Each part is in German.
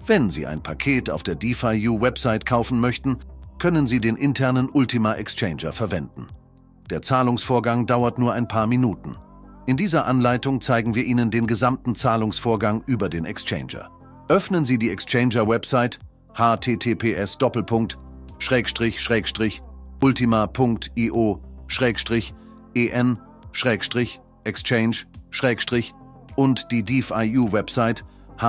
Wenn Sie ein Paket auf der DeFi-U-Website kaufen möchten, können Sie den internen Ultima Exchanger verwenden. Der Zahlungsvorgang dauert nur ein paar Minuten. In dieser Anleitung zeigen wir Ihnen den gesamten Zahlungsvorgang über den Exchanger. Öffnen Sie die Exchanger-Website https://ultima.io/en/exchange/ und die DeFi-U-Website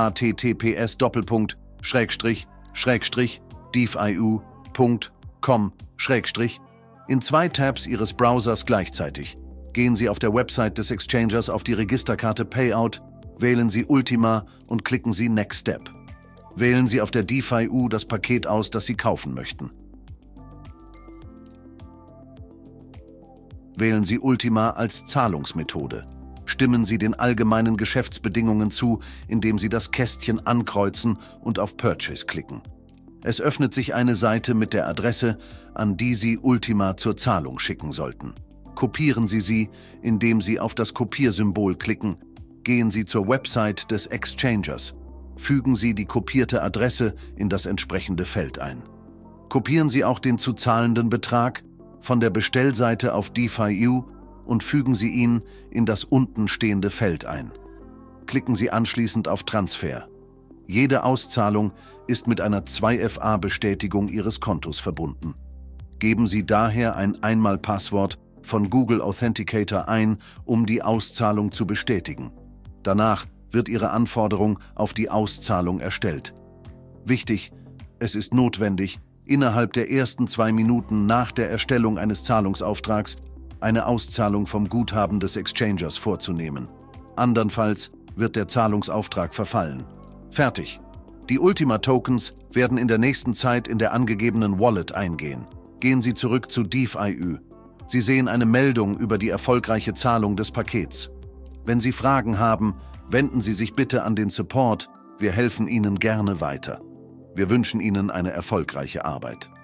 https://defiu.com/. In 2 Tabs Ihres Browsers gleichzeitig. Gehen Sie auf der Website des Exchangers auf die Registerkarte Payout, wählen Sie Ultima und klicken Sie Next Step. Wählen Sie auf der DeFi-U das Paket aus, das Sie kaufen möchten. Wählen Sie Ultima als Zahlungsmethode. Stimmen Sie den allgemeinen Geschäftsbedingungen zu, indem Sie das Kästchen ankreuzen und auf Purchase klicken. Es öffnet sich eine Seite mit der Adresse, an die Sie Ultima zur Zahlung schicken sollten. Kopieren Sie sie, indem Sie auf das Kopiersymbol klicken. Gehen Sie zur Website des Exchangers. Fügen Sie die kopierte Adresse in das entsprechende Feld ein. Kopieren Sie auch den zu zahlenden Betrag von der Bestellseite auf DeFi-U und fügen Sie ihn in das unten stehende Feld ein. Klicken Sie anschließend auf Transfer. Jede Auszahlung ist mit einer 2FA-Bestätigung Ihres Kontos verbunden. Geben Sie daher ein Einmalpasswort von Google Authenticator ein, um die Auszahlung zu bestätigen. Danach wird Ihre Anforderung auf die Auszahlung erstellt. Wichtig: Es ist notwendig, innerhalb der ersten 2 Minuten nach der Erstellung eines Zahlungsauftrags eine Auszahlung vom Guthaben des Exchangers vorzunehmen. Andernfalls wird der Zahlungsauftrag verfallen. Fertig! Die Ultima-Tokens werden in der nächsten Zeit in der angegebenen Wallet eingehen. Gehen Sie zurück zu DeFi-U. Sie sehen eine Meldung über die erfolgreiche Zahlung des Pakets. Wenn Sie Fragen haben, wenden Sie sich bitte an den Support. Wir helfen Ihnen gerne weiter. Wir wünschen Ihnen eine erfolgreiche Arbeit.